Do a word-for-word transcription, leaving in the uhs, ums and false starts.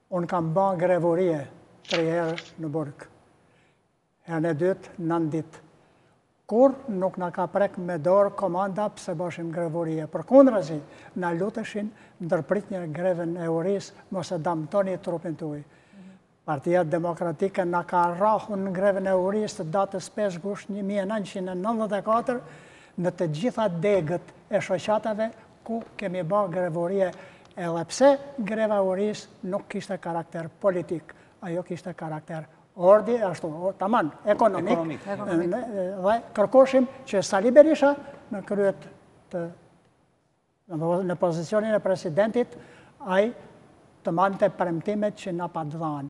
Unë kam bën grevorie tre herë në burg. Herën e dytë, nënt ditë. Kur nuk na ka prek me dorë komanda pse bashim grevorie. Përkundrazi, na luteshin ndërprit një greven e uris, mos e damtoni trupin tuaj. Partia Demokratike na ka rrahun në greven e uris të datës pesë gusht një mijë e nëntëqind e nëntëdhjetë e katër në të gjitha degët e shoqatave ku kemi bë grevorie, edhe pse greva e uris nuk kishte karakter politik, ajo kishte karakter ordi, ashtu, taman, ekonomik, dhe kërkoshim që Sali Berisha në kryet të, në pozicionin e presidentit, ai të mante premtimet që na pa dhanë.